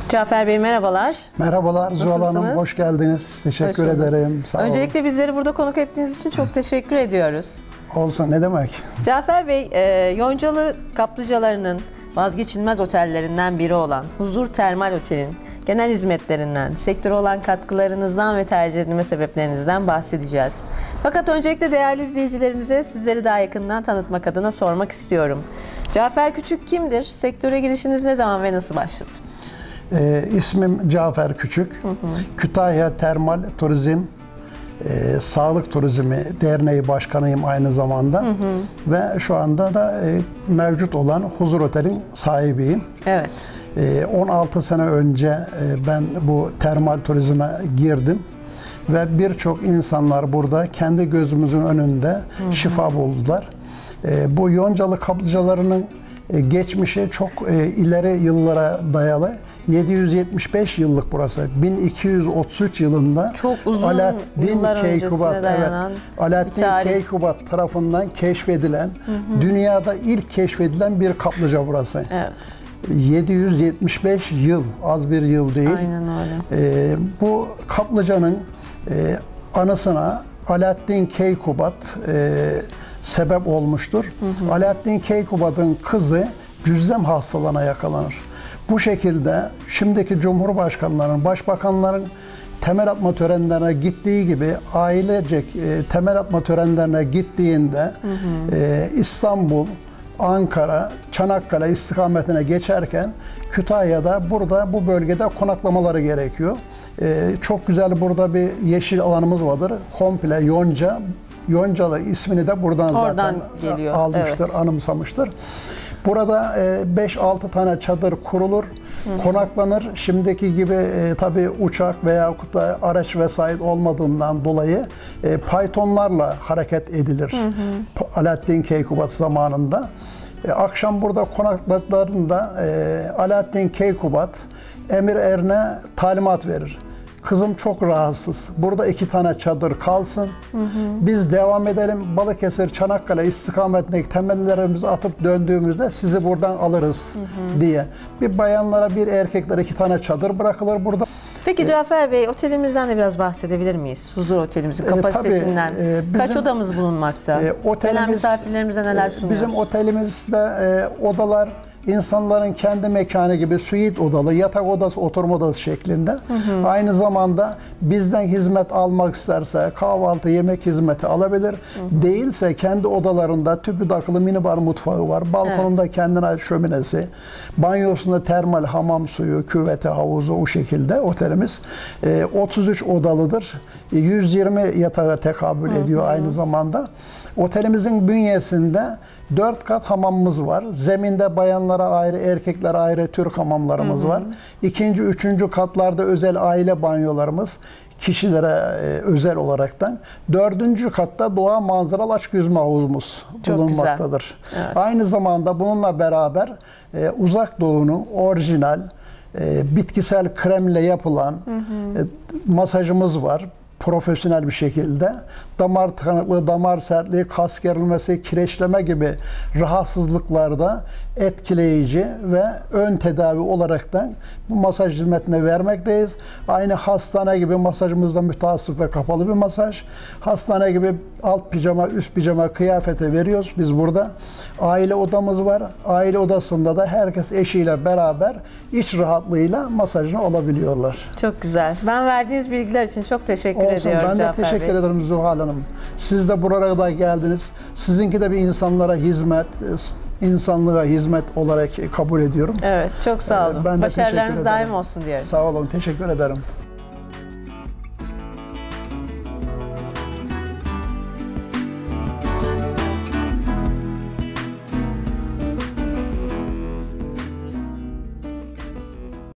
Cafer Bey merhabalar. Merhabalar Zuhal Hanım, Nasılsınız? hoş geldiniz. Teşekkür ederim. Sağ olun. Öncelikle bizleri burada konuk ettiğiniz için çok teşekkür ediyoruz. Olsun, ne demek? Cafer Bey, Yoncalı kaplıcalarının vazgeçilmez otellerinden biri olan Huzur Termal Otel'in genel hizmetlerinden, sektöre olan katkılarınızdan ve tercih edilme sebeplerinizden bahsedeceğiz. Fakat öncelikle değerli izleyicilerimize sizleri daha yakından tanıtmak adına sormak istiyorum. Cafer Küçük kimdir? Sektöre girişiniz ne zaman ve nasıl başladı? İsmim Cafer Küçük. Kütahya Termal Turizm, Sağlık Turizmi Derneği Başkanıyım aynı zamanda. Ve şu anda da mevcut olan Huzur Otel'in sahibiyim. Evet. 16 sene önce ben bu termal turizme girdim. Ve birçok insanlar burada kendi gözümüzün önünde şifa buldular. Bu Yoncalı kaplıcalarının geçmişi çok ileri yıllara dayalı. 775 yıllık burası. 1233 yılında Çok uzun yıllar öncesine dayanan Alaaddin Keykubat tarafından keşfedilen, dünyada ilk keşfedilen bir kaplıca burası. Evet. 775 yıl, az bir yıl değil. Aynen öyle. Bu kaplıcanın anısına Alaaddin Keykubat sebep olmuştur. Alaaddin Keykubat'ın kızı cüzzam hastalığına yakalanır. Bu şekilde şimdiki cumhurbaşkanlarının, başbakanların temel atma törenlerine gittiği gibi ailecek temel atma törenlerine gittiğinde İstanbul, Ankara, Çanakkale istikametine geçerken Kütahya'da burada bu bölgede konaklamaları gerekiyor. Çok güzel burada bir yeşil alanımız vardır. Komple Yonca. Yoncalı ismini de buradan zaten geliyor. almıştır, Evet. Anımsamıştır. Burada 5-6 tane çadır kurulur, konaklanır. Şimdiki gibi tabii uçak veya araç vesaire olmadığından dolayı faytonlarla hareket edilir. Alaaddin Keykubat zamanında. Akşam burada konakladıklarında Alaaddin Keykubat Emir Erne talimat verir. Kızım çok rahatsız. Burada 2 tane çadır kalsın. Biz devam edelim. Balıkesir, Çanakkale istikametindeki temellerimizi atıp döndüğümüzde sizi buradan alırız diye. Bir bayanlara, bir erkeklere 2 tane çadır bırakılır burada. Peki Cafer Bey, otelimizden de biraz bahsedebilir miyiz? Huzur Otelimizin kapasitesinden. Kaç odamız bulunmakta? Gelen misafirlerimize neler sunuyoruz? Bizim otelimizde odalar insanların kendi mekanı gibi suite odalı, yatak odası, oturma odası şeklinde. Aynı zamanda bizden hizmet almak isterse kahvaltı, yemek hizmeti alabilir. Değilse kendi odalarında tüpü takılı minibar mutfağı var. Balkonunda kendine ait şöminesi. Banyosunda termal hamam suyu, küveti, havuzu o şekilde otelimiz. 33 odalıdır. 120 yatağa tekabül ediyor aynı zamanda. Otelimizin bünyesinde 4 kat hamamımız var. Zeminde bayanlara ayrı, erkeklere ayrı Türk hamamlarımız var. 2. 3. katlarda özel aile banyolarımız, kişilere özel olaraktan. 4. katta doğa manzaralı açık yüzme havuzumuz bulunmaktadır. Evet. Aynı zamanda bununla beraber Uzak Doğu'nun orijinal bitkisel kremle yapılan masajımız var. Profesyonel bir şekilde damar tıkanıklığı, damar sertliği, kas gerilmesi, kireçleme gibi rahatsızlıklarda etkileyici ve ön tedavi olaraktan bu masaj hizmetini vermekteyiz. Aynı hastane gibi masajımızda mütehassıs ve kapalı bir masaj. Hastane gibi alt pijama, üst pijama kıyafete veriyoruz biz burada. Aile odamız var. Aile odasında da herkes eşiyle beraber iç rahatlığıyla masajını olabiliyorlar. Çok güzel. Ben verdiğiniz bilgiler için çok teşekkür ediyorum Ben de Cafer teşekkür Bey. ederim Zuhal Hanım. Siz de buraya da geldiniz. Sizinki de bir insanlara hizmet, insanlığa hizmet olarak kabul ediyorum. Evet, çok sağ olun. Ben de Başarılarınız teşekkür daim ederim. olsun diyorum. Sağ olun, teşekkür ederim.